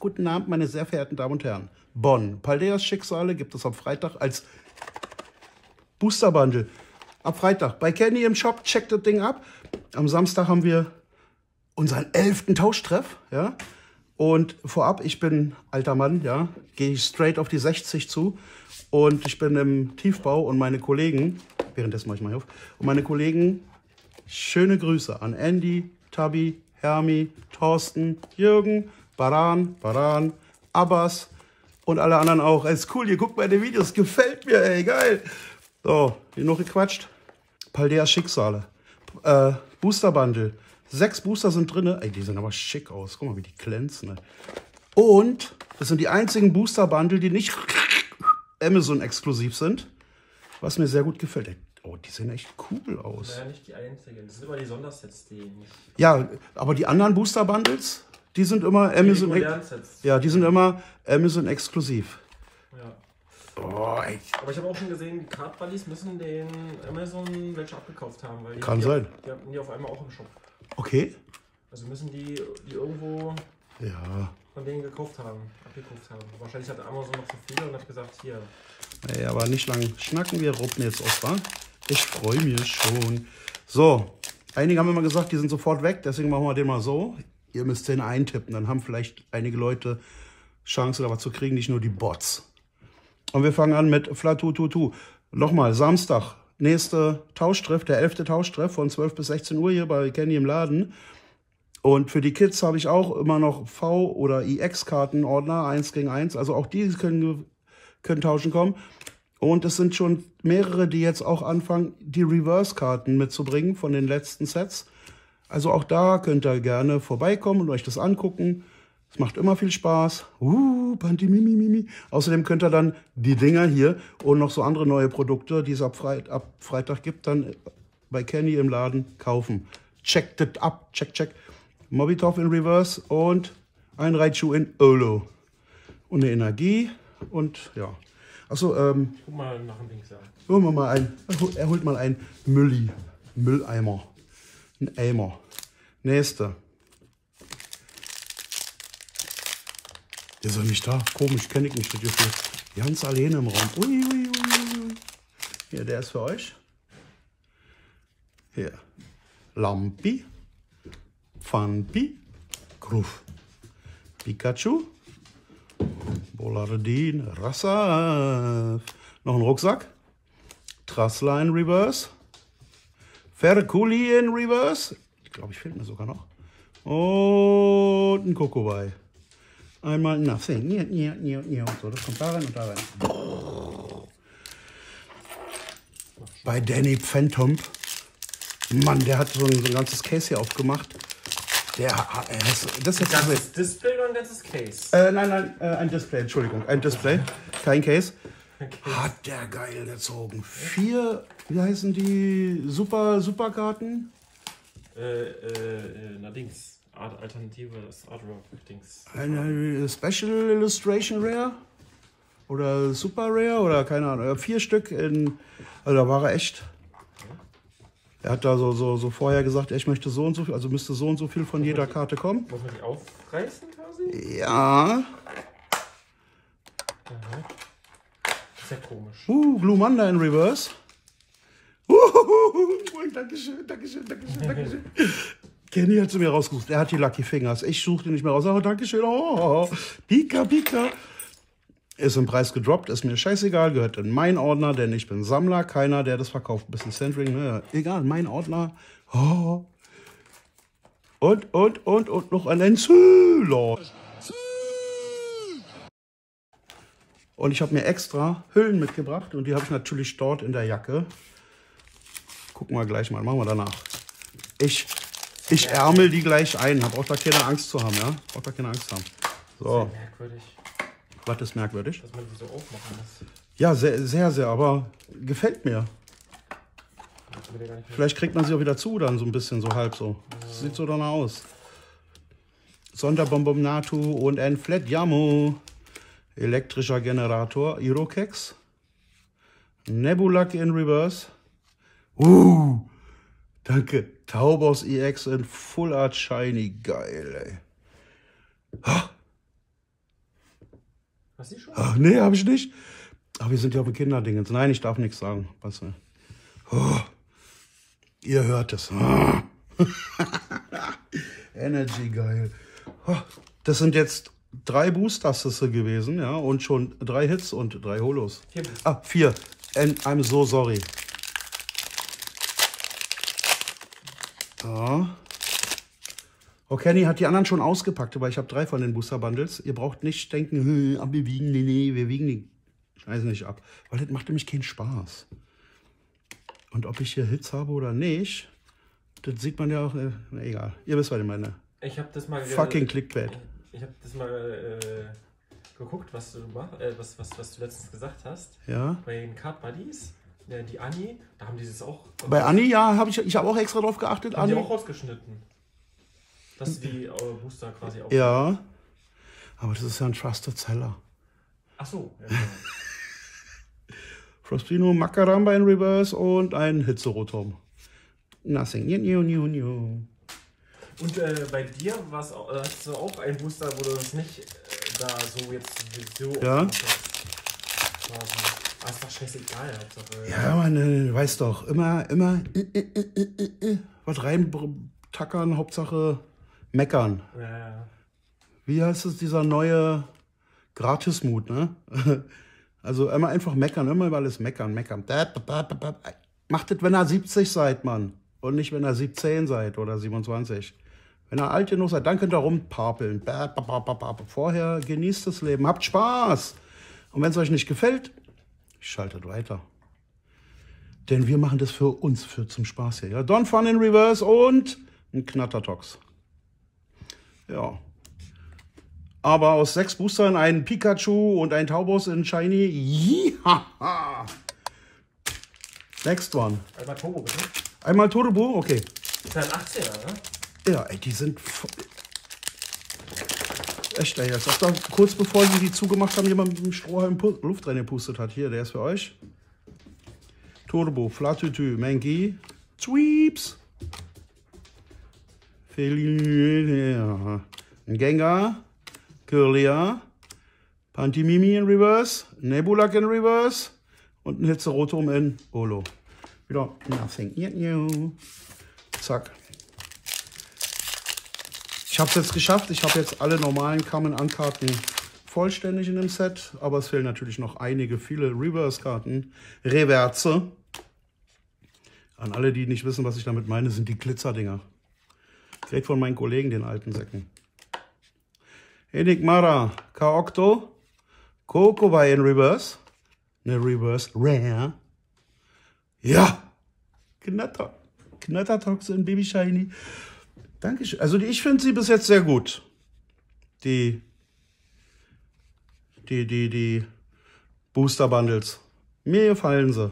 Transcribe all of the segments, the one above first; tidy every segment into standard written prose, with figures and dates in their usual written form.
Guten Abend, meine sehr verehrten Damen und Herren. Bonn. Paldeas Schicksale gibt es am Freitag als Booster Bundle. Ab Freitag. Bei Kenny im Shop, checkt das Ding ab. Am Samstag haben wir unseren 11. Tauschtreff. Ja? Und vorab, ich bin alter Mann, ja, gehe ich straight auf die 60 zu. Und ich bin im Tiefbau und meine Kollegen, währenddessen mache ich mal hier auf, und meine Kollegen, schöne Grüße an Andy, Tabi, Hermi, Thorsten, Jürgen, Baran, Abbas und alle anderen auch. Es ist cool, ihr guckt meine Videos, gefällt mir, ey, geil. So, genug gequatscht. Paldeas Schicksale. Booster Bundle. 6 Booster sind drin. Ey, die sehen aber schick aus. Guck mal, wie die glänzen. Ey. Und das sind die einzigen Booster Bundle, die nicht Amazon-exklusiv sind. Was mir sehr gut gefällt. Ey, oh, die sehen echt cool aus. Naja, nicht die einzigen. Das sind immer die Sondersets, die nicht. Ja, aber die anderen Booster Bundles, die sind immer Amazon. Ja, die sind immer Amazon exklusiv. Ja. Oh, ey. Aber ich habe auch schon gesehen, die Card Buddies müssen den Amazon welche abgekauft haben. Weil Kann sein. Die hatten die auf einmal auch im Shop. Okay. Also müssen die irgendwo von denen abgekauft haben. Wahrscheinlich hat Amazon noch so viele und hat gesagt, hier. Ey, aber nicht lang schnacken, wir ruppen jetzt auf, wa? Ich freue mich schon. So, einige haben immer gesagt, die sind sofort weg, deswegen machen wir den mal so. Ihr müsst den eintippen, dann haben vielleicht einige Leute Chance, da was zu kriegen, nicht nur die Bots. Und wir fangen an mit Flatututu. Nochmal, Samstag, nächste Tauschtreff, der 11. Tauschtreff von 12 bis 16 Uhr hier bei Kenny im Laden. Und für die Kids habe ich auch immer noch V- oder IX-Kartenordner, 1 gegen 1. Also auch die können tauschen kommen. Und es sind schon mehrere, die jetzt auch anfangen, die Reverse-Karten mitzubringen von den letzten Sets. Also auch da könnt ihr gerne vorbeikommen und euch das angucken. Es macht immer viel Spaß. Pantimimi. Außerdem könnt ihr dann die Dinger hier und noch so andere neue Produkte, die es ab Freitag gibt, dann bei Kenny im Laden kaufen. Checkt das ab. Check. Mobitov in Reverse und ein Raichu in Olo. Und eine Energie und ja. Achso, Guck mal nach dem Dings an. holen wir mal ein. Er holt mal ein Mülleimer. Ein Eimer. Nächste. Der ist doch nicht da. Komisch, kenne ich nicht. Das ist ganz alleine im Raum. Ui. Hier, der ist für euch. Hier. Lampi. Pfannpi. Gruff. Pikachu. Bolardin. Rassaf. Noch ein Rucksack. Trassler in Reverse. Ferkuli in Reverse. Ich glaube, ich fehlt mir sogar noch. Und ein Kokobei. Einmal Nothing. So, das kommt da rein und da rein. Bei Danny Phantom. Mann, der hat so ein ganzes Case hier aufgemacht. Das jetzt Ein ganzes Display oder ein ganzes Case? Nein, ein Display, Entschuldigung. Ein Display, kein Case. Hat der geil gezogen. 4, wie heißen die? Superkarten? Dings. Alternative, das Artwork-Dings. Eine Special Illustration Rare? Oder Super Rare? Oder keine Ahnung. 4 Stück in. Also da war er echt. Er hat da so vorher gesagt, ich möchte so und so viel, also müsste so und so viel von jeder Karte kommen. Muss man die aufreißen quasi? Ja. Sehr komisch. Blue Manda in Reverse. Dankeschön. Kenny hat sie mir rausgesucht. Er hat die Lucky Fingers. Ich suche die nicht mehr raus. Oh, Dankeschön. Oh, Pika. Ist im Preis gedroppt. Ist mir scheißegal. Gehört in meinen Ordner, denn ich bin Sammler. Keiner, der das verkauft. Ein bisschen Centering. Ne? Egal, mein Ordner. Oh. Und noch ein Züler. Und ich habe mir extra Hüllen mitgebracht. Und die habe ich natürlich dort in der Jacke. Gucken wir gleich mal. Machen wir danach. Ich ärmel die gleich ein. Braucht da keine Angst zu haben, ja? Braucht da keine Angst zu haben. So. Sehr merkwürdig. Was ist merkwürdig? Dass man die so aufmachen muss. Ja, sehr, aber gefällt mir. Vielleicht kriegt man sie auch wieder zu, dann so ein bisschen, so halb so. Das sieht so danach aus. Sonderbombom Natu und ein Flat Yamo. Elektrischer Generator, Irokex. Nebulak in Reverse. Danke. Taubos EX in Full Art Shiny. Geil, ey. Hast du die schon? Ach, nee, habe ich nicht. Aber wir sind ja auf dem Kinderdingens. Nein, ich darf nichts sagen. Was, oh, ihr hört es. Oh. Energy, geil. Oh, das sind jetzt 3 Boosters gewesen, ja, und schon 3 Hits und 3 Holos. 4 Booster. Ah, 4. And I'm so sorry. Ja. Oh, Kenny hat die anderen schon ausgepackt, aber ich habe 3 von den Booster Bundles. Ihr braucht nicht denken, wir wiegen, nee, wir wiegen die Scheiße nicht ab. Weil das macht nämlich keinen Spaß. Und ob ich hier Hits habe oder nicht, das sieht man ja auch, na egal. Ihr wisst, was ich meine. Ich habe das mal Fucking Clickbait. Ich habe das mal geguckt, was du was du letztens gesagt hast. Ja. Bei den Card Buddies, die Anni, da haben die das auch. Bei Anni, ja, habe ich habe auch extra drauf geachtet. Haben die Anni auch rausgeschnitten. Dass die Booster quasi auch. Ja. Aber das ist ja ein Trusted Seller. Ach so. Ja, genau. Frostino, Macaramba in Reverse und ein Hitzerotom. Nothing. New. Und bei dir hast du auch einen Booster, wo du das nicht da so jetzt so. Ja. Ah, ist doch scheißegal, Hauptsache. Ja, man weiß doch, immer was reintackern, Hauptsache meckern. Ja. Wie heißt es, dieser neue Gratismut, ne? Also immer einfach meckern, immer über alles meckern. Macht das, wenn ihr 70 seid, Mann. Und nicht, wenn ihr 17 seid oder 27. Wenn ihr alt genug seid, dann könnt ihr rumpapeln. Vorher genießt das Leben, habt Spaß. Und wenn es euch nicht gefällt, schaltet weiter. Denn wir machen das für uns, zum Spaß hier. Ja? Don Fun in Reverse und ein Knattertox. Ja. Aber aus 6 Boostern ein Pikachu und ein Taubos in Shiny. Jihaha. Next one. Einmal Turbo, bitte. Einmal Turbo, okay. Das ist ein 18er, ne? Ja, ey, die sind echt, ey. Das ist doch kurz bevor sie die zugemacht haben, jemand mit dem Strohhalm Luft reingepustet hat. Hier, der ist für euch. Turbo, Flatütü, Mengi, Sweeps. Ein Gengar, Kirlia, Pantimimi in Reverse, Nebulak in Reverse und ein Hitzerotom in Olo. Wieder Nothing. Zack. Ich habe es jetzt geschafft. Ich habe jetzt alle normalen Kamen-An-Karten vollständig in dem Set. Aber es fehlen natürlich noch viele Reverse-Karten. Reverse. An alle, die nicht wissen, was ich damit meine, sind die Glitzerdinger. Direkt von meinen Kollegen, den alten Säcken. Enigmara, Kaokto, Kokowai in Reverse. Eine Reverse Rare. Ja! Knattertox in Baby Shiny. Dankeschön. Also ich finde sie bis jetzt sehr gut. Die Booster Bundles. Mir gefallen sie.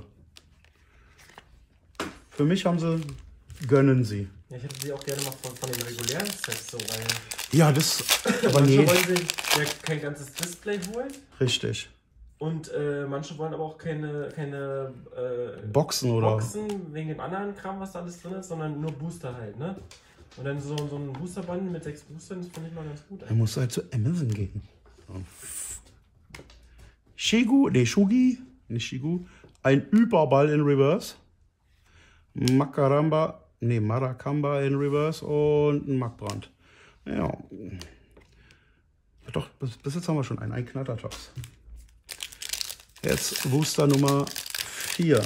Für mich gönnen sie. Ja, ich hätte sie auch gerne mal von den regulären Sets so, weil. Ja, das. Aber manche nee. wollen sich ja kein ganzes Display holen. Richtig. Und manche wollen aber auch keine Boxen oder. Boxen wegen dem anderen Kram, was da alles drin ist, sondern nur Booster halt, ne? Und dann so ein Boosterband mit 6 Boostern, das finde ich mal ganz gut. Er muss halt zu Amazon gehen. Shugi, nicht Shigu. Ein Überball in Reverse. Marakamba in Reverse und ein Magbrand. Ja. Doch, bis jetzt haben wir schon einen Knattertox. Jetzt Booster Nummer 4.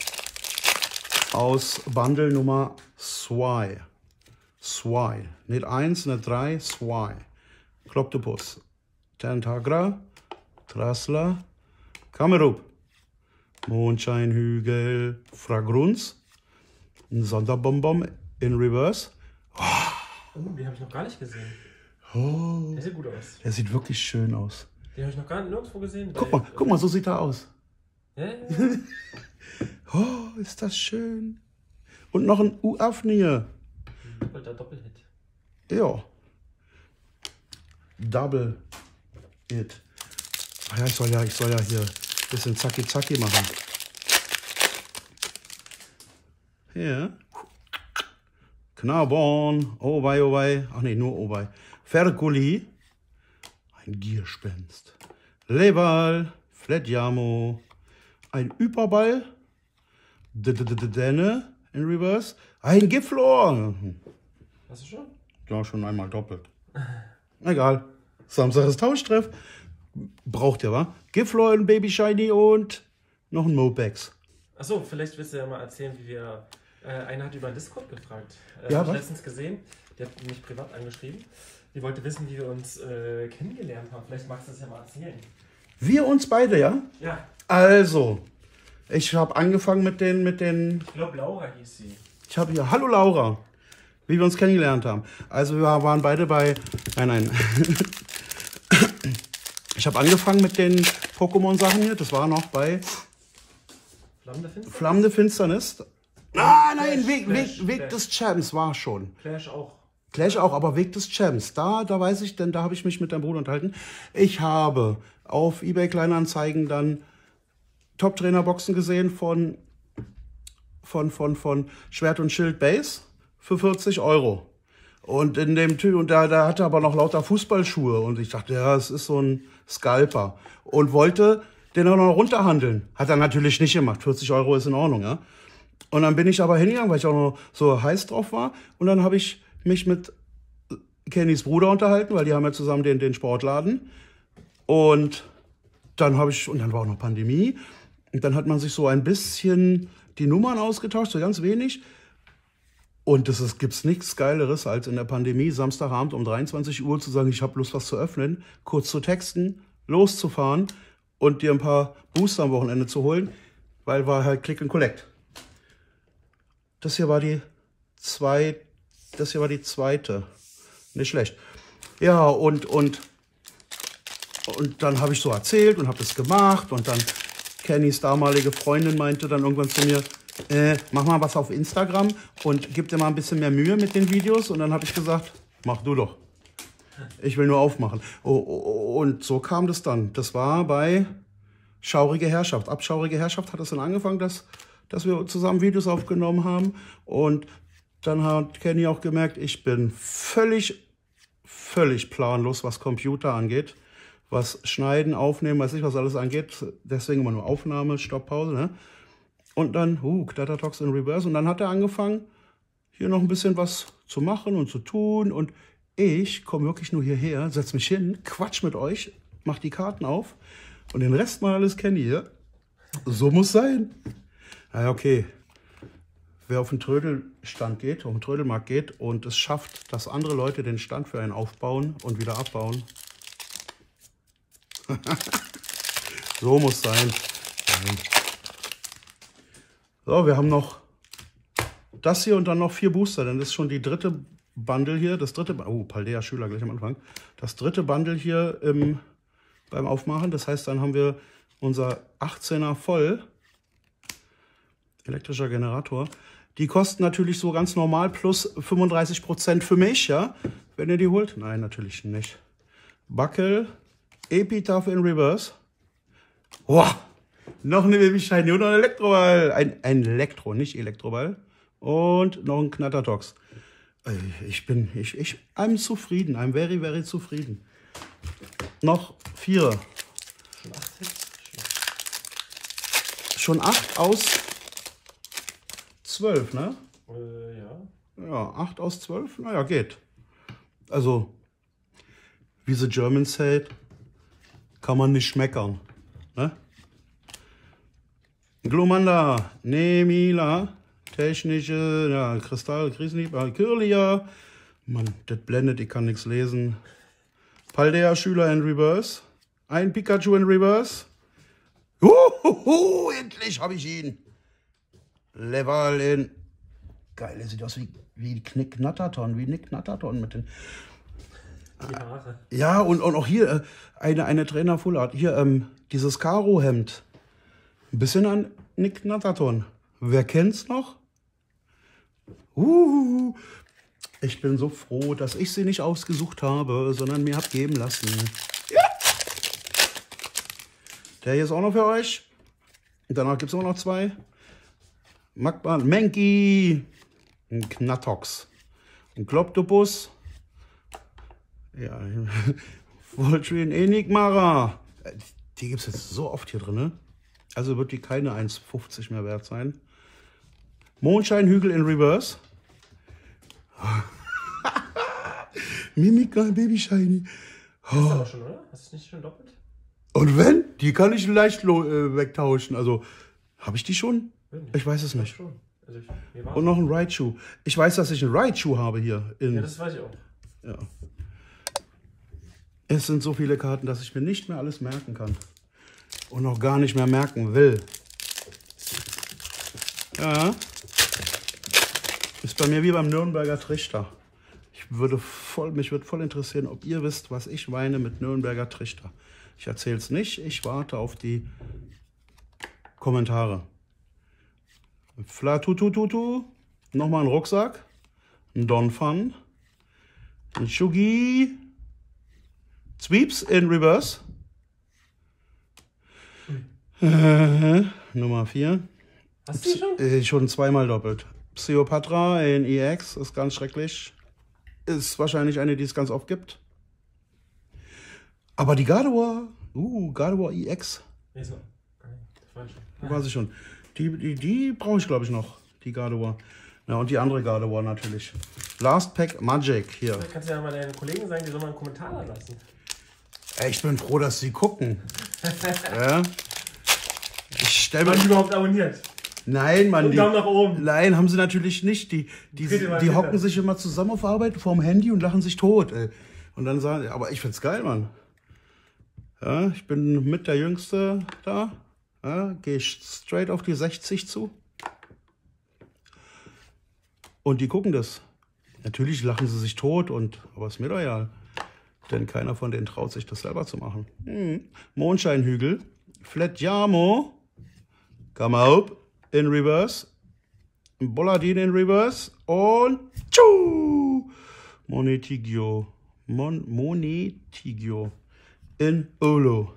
Aus Bundle Nummer 2. Nicht 1, nicht 3, 2. Kloptopus. Tentagra. Trassler. Kamerup. Mondscheinhügel. Fragrunz. Ein Sonderbonbon in Reverse. Oh, den habe ich noch gar nicht gesehen. Oh, Der sieht gut aus. der sieht wirklich schön aus. Den habe ich noch gar nirgendwo gesehen. Guck mal, so sieht er aus. Ja. Oh, ist das schön. Und noch ein Uafnie. Doppelhit. Ja. Double Hit. Ach ja, ich soll ja hier ein bisschen Zacki machen. Hier. Knabon. Oh wei. Ach nee, nur oh wei. Ferkuli. Ein Gierspenst. Leval, Fletjamo, ein Überball, Denne in Reverse, ein Giflor. Hast du schon? Ja, schon einmal doppelt. Egal. Samstag ist Tauschtreff. Braucht ihr, wa? Giflor, ein Baby Shiny und noch ein Mopex. Achso, vielleicht willst du ja mal erzählen, wie wir... einer hat über Discord gefragt. Ja, habe ich was? letztens gesehen. Der hat mich privat angeschrieben. Die wollte wissen, wie wir uns kennengelernt haben. Vielleicht magst du das ja mal erzählen. Wir uns beide, ja? Ja. Also, ich habe angefangen mit den... Ich glaube, Laura hieß sie. Ich habe hier... Hallo Laura. Wie wir uns kennengelernt haben. Also wir waren beide bei... Nein. Ich habe angefangen mit den Pokémon-Sachen hier. Das war noch bei... Flammende Finsternis? Flammende Finsternis. Ah, nein, Weg des Champs war schon. Clash auch. Clash auch, aber Weg des Champs. Da weiß ich, denn da habe ich mich mit deinem Bruder unterhalten. Ich habe auf eBay Kleinanzeigen dann Top-Trainer-Boxen gesehen von Schwert und Schild Base für 40 €. Und in dem Typ, und da hatte aber noch lauter Fußballschuhe. Und ich dachte, ja, es ist so ein Scalper. Und wollte den auch noch runterhandeln. Hat er natürlich nicht gemacht. 40 € ist in Ordnung, ja. Und dann bin ich aber hingegangen, weil ich auch noch so heiß drauf war. Und dann habe ich mich mit Kennys Bruder unterhalten, weil die haben ja zusammen den Sportladen. Und dann war auch noch Pandemie. Und dann hat man sich so ein bisschen die Nummern ausgetauscht, so ganz wenig. Und gibt's nichts Geileres, als in der Pandemie Samstagabend um 23 Uhr zu sagen, ich habe Lust, was zu öffnen, kurz zu texten, loszufahren und dir ein paar Booster am Wochenende zu holen, weil war halt Click and Collect. Das hier war die zweite. Nicht schlecht. Ja, und dann habe ich so erzählt und habe das gemacht. Und dann Kennys damalige Freundin meinte dann irgendwann zu mir, mach mal was auf Instagram und gib dir mal ein bisschen mehr Mühe mit den Videos. Und dann habe ich gesagt, mach du doch. Ich will nur aufmachen. Und so kam das dann. Das war bei Schaurige Herrschaft. Ab Schaurige Herrschaft hat es dann angefangen, dass wir zusammen Videos aufgenommen haben. Und dann hat Kenny auch gemerkt, ich bin völlig planlos, was Computer angeht. Was Schneiden, Aufnehmen, weiß ich, was alles angeht. Deswegen immer nur Aufnahme, Stopp, Pause, ne? Und dann, Knattertox in Reverse. Und dann hat er angefangen, hier noch ein bisschen was zu machen und zu tun. Und ich komme wirklich nur hierher, setze mich hin, quatsch mit euch, mach die Karten auf. Und den Rest mal alles Kenny hier. So muss sein. Naja, okay. Wer auf den Trödelstand geht, auf den Trödelmarkt geht und es schafft, dass andere Leute den Stand für einen aufbauen und wieder abbauen. So muss sein. So, wir haben noch das hier und dann noch 4 Booster. Denn das ist schon die dritte Bundle hier. Das dritte, Paldea Schüler gleich am Anfang. Das dritte Bundle hier beim Aufmachen. Das heißt, dann haben wir unser 18er voll. Elektrischer Generator. Die kosten natürlich so ganz normal plus 35% für mich, ja. Wenn ihr die holt. Nein, natürlich nicht. Buckel. Epitaph in Reverse. Wow. Noch eine Baby Shiny und noch ein Elektroball. Ein Elektro, nicht Elektroball. Und noch ein Knattertox. I'm zufrieden. I'm very, very zufrieden. Noch 4. Schon 8 aus 12, ne? Ja. Ja, 8 aus 12, naja, geht. Also, wie the Germans said, kann man nicht schmeckern. Ne? Glumanda, Nemila, technische, ja, Kristall, Krisenhieb, Kirlia. Mann, das blendet, ich kann nichts lesen. Paldea Schüler in Reverse. Ein Pikachu in Reverse. Endlich habe ich ihn. Level in. Geil, er sieht aus wie Nick Natterton, mit den. Die Haare. Ja, und auch hier eine Trainer Full Art. Hier, dieses Karo-Hemd. Ein bisschen an Nick Natterton. Wer kennt's noch? Ich bin so froh, dass ich sie nicht ausgesucht habe, sondern mir hab geben lassen. Ja. Der hier ist auch noch für euch. Und danach gibt es auch noch 2. Magban, Menki, ein Knattox, ein Kloptopus, ja, Voltrin Enigmara, Die gibt es jetzt so oft hier drin, ne? Also wird die keine 1,50 mehr wert sein. Mondscheinhügel in Reverse. Mimika Baby Shiny. Hast du aber schon, oder? Hast du es nicht schon doppelt? Und wenn? Die kann ich leicht wegtauschen. Also, habe ich die schon? Ich weiß es nicht. Schon. Also und noch ein Raichu. Ich weiß, dass ich einen Raichu habe hier. Ja, das weiß ich auch. Ja. Es sind so viele Karten, dass ich mir nicht mehr alles merken kann. Und auch gar nicht mehr merken will. Ja. Ist bei mir wie beim Nürnberger Trichter. Mich würde voll interessieren, ob ihr wisst, was ich meine mit Nürnberger Trichter. Ich erzähle es nicht, ich warte auf die Kommentare. Flatutututu, nochmal ein Rucksack, ein Donphan, ein Shugi, Sweeps in Reverse, Nummer 4. Hast du schon? Schon zweimal doppelt. Psyopatra in EX, ist ganz schrecklich. Ist wahrscheinlich eine, die es ganz oft gibt. Aber die Gardevoir, Gardevoir EX. Nee, so. Das weiß ich schon. Die brauche ich, glaube ich, noch. Die Gardevoir. Ja, und die andere Gardevoir natürlich. Last Pack Magic hier. Da kannst du ja mal deinen Kollegen sagen, die sollen mal einen Kommentar da lassen. Ich bin froh, dass sie gucken. Ja. Ich stelle Haben die überhaupt abonniert? Nein, Mann. Und Daumen nach oben. Nein, haben sie natürlich nicht. Die hocken sich immer zusammen auf Arbeit vorm Handy und lachen sich tot. Ey. Und dann sagen, aber ich find's geil, Mann. Ja, ich bin mit der Jüngste da. Ja, gehe straight auf die 60 zu. Und die gucken das. Natürlich lachen sie sich tot, aber ist mir doch egal. Denn keiner von denen traut sich, das selber zu machen. Mondscheinhügel. Fletjamo. Kamaup in Reverse. Bolladin in Reverse. Und Monetigio. Monetigio in Olo.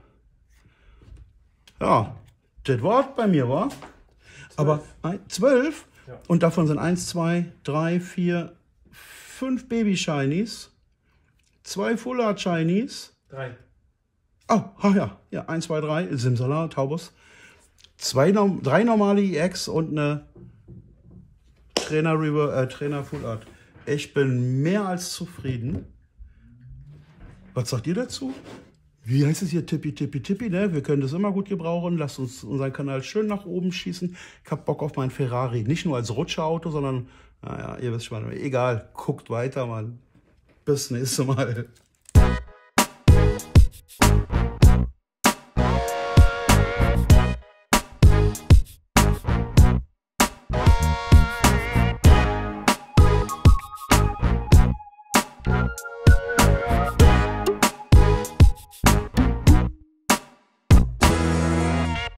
Ja, das Wort bei mir war. 12. Aber 12. Ja. Und davon sind 1, 2, 3, 4, 5 Baby Shinies. 2 Full Art Shinies. 3. Oh, ja, 1, 2, 3. Simsala, Taubus. 3 normale EX und eine Trainer Full Art. Ich bin mehr als zufrieden. Was sagt ihr dazu? Wie heißt es hier? Tippi, ne? Wir können das immer gut gebrauchen. Lasst uns unseren Kanal schön nach oben schießen. Ich hab Bock auf meinen Ferrari. Nicht nur als Rutscherauto, sondern, naja, ihr wisst schon, egal. Guckt weiter, Mann. Bis nächstes Mal.